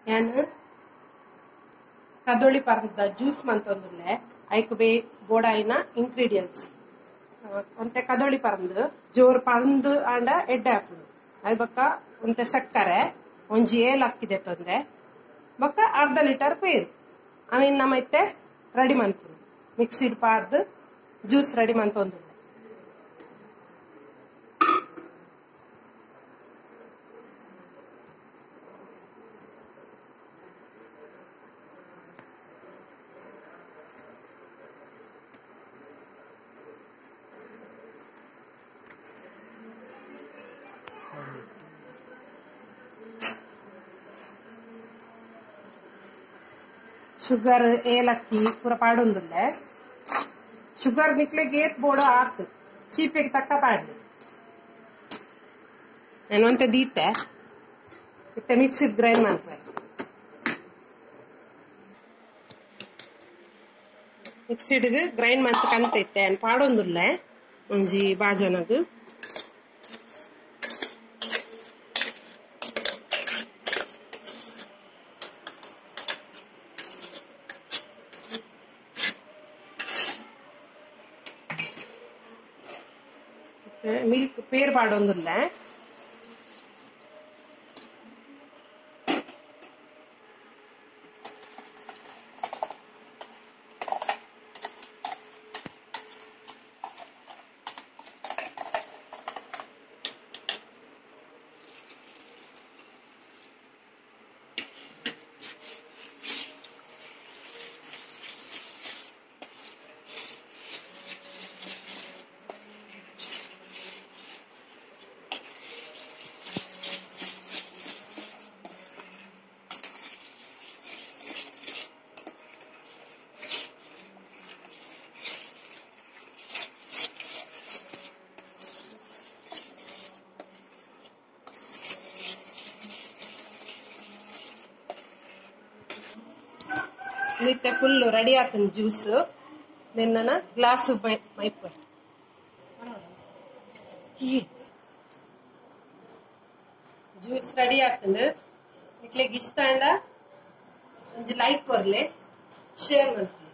यान कदोली परद ज्यूस मंतोंदुल्ले ऐक बे बोडाइना इंग्रीडियंट्स ಒಂತೆ ಕದೋಳಿ ಪರಂದು ಜೋರ್ ಪರಂದು ಆಂಡ ಎಡ್ಡೆ ಹಾಪುಂಡು ಅದು ಬೊಕ್ಕ ಒಂತೆ ಸಕ್ಕರೆ ಒಂಜಿ ಏಲಕ್ಕಿ ತೊಂದೆ ಬೊಕ್ಕ ಅರ್ಧ ಲೀಟರ್ ಪೇರು ಅವಿನ್ ನಮೈತೆ ರೆಡಿ ಮನ್ಪುಂಡು ಮಿಕ್ಸಿಡ್ ಪಾರ್ದು ಜ್ಯೂಸ್ ರೆಡಿ ಮಂತೊಂದು शुगर ಏಲಕ್ಕಿ पूरा पाडुंदुल्ले शुगर निकले गेत बोडो आक चीपे तक्क पाडली ನಾನು ಅಂತ ದೀತೆ ಇತ್ತೆ ಮಿಕ್ಸಿಡ್ ಗ್ರೈಂಡ್ ಮಾಡ್ತಾರೆ ಮಿಕ್ಸಿಡ್ ಗ್ರೈಂಡ್ ಮಾಡ್ತ ಕಂತ ಇತ್ತೆ ಅನ್ ಪಾಡೊಂದುಲ್ಲೆ ಒಂಜಿ ಬಾಜನಗು मिल्क पेर पाडोंदुल्ले ಮಿತ್ತೆ ಫುಲ್ ರೆಡಿ ಆತನ ಜ್ಯೂಸ್ ನಿನ್ನನ ಗ್ಲಾಸ್ ಮೈಪ್ ಜ್ಯೂಸ್ ರೆಡಿ ಆತಂದು ಇಟ್ಲಿಗೆ ಇಷ್ಟ ಅಂಡ ಒಂಜಿ ಲೈಕ್ ಕೊರ್ಲೆ ಶೇರ್ ಮಾಡ್ತೀನಿ.